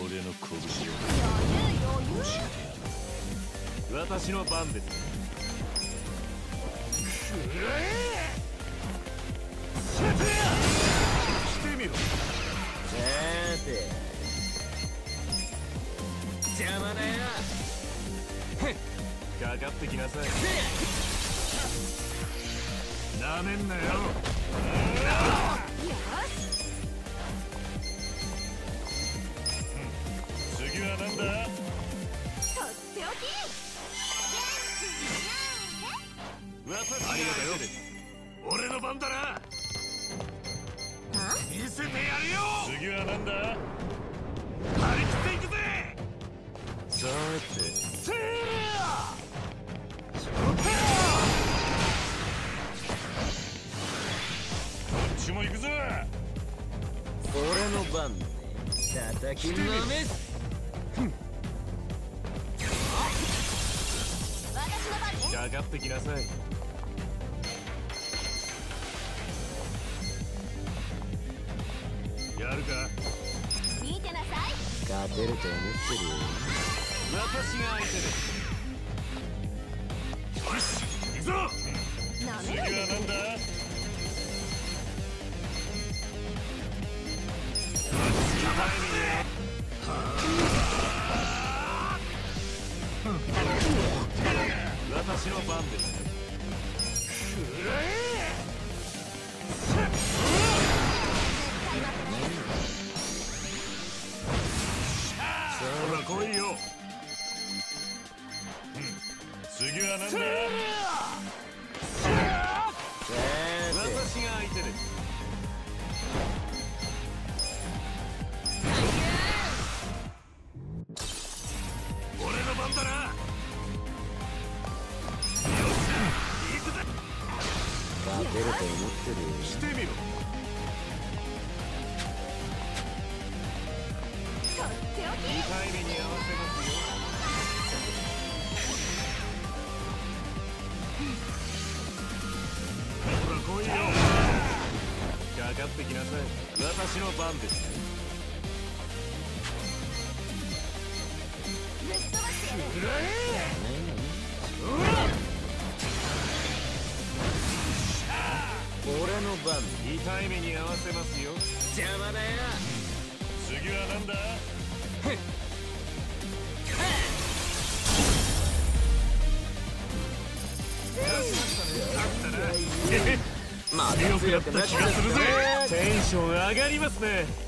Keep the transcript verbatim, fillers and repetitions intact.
俺の拳を余裕。 私の番です。くらえ。来てみろ。 さて邪魔だよ。 かかってきなさい。なめんなよ。 よし。 次はなんだ。 とっておき。 私がありがとうよ。俺の番だな。 あ？ 見せてやるよ。次はなんだ。張り切っていくぜ。さてせーら。こっちも行くぞ。 俺の番ね。叩きのめす。 私の番ね。 かかってきなさい。やるか。 見てなさい。 勝てると思ってるよ。 私が相手です。よし行くぞ。 なめ次はろよ。 なんだ。私の番です。くらえ。ほら来いよ。次は何だ。私が相手です。俺の番だな。よっしゃ行くぜ。 勝てると思ってるよ。 来てみろ。 とっておき。 痛い目に合わせますよ。ほら来いよ。かかってきなさい。私の番です。 ぶっ飛ばしてやる。 くらえ。 俺の番。 痛い目に合わせますよ。 邪魔だよ。 次はなんだ。 まだ強くなった気がするぜ。 てテンション上がりますね。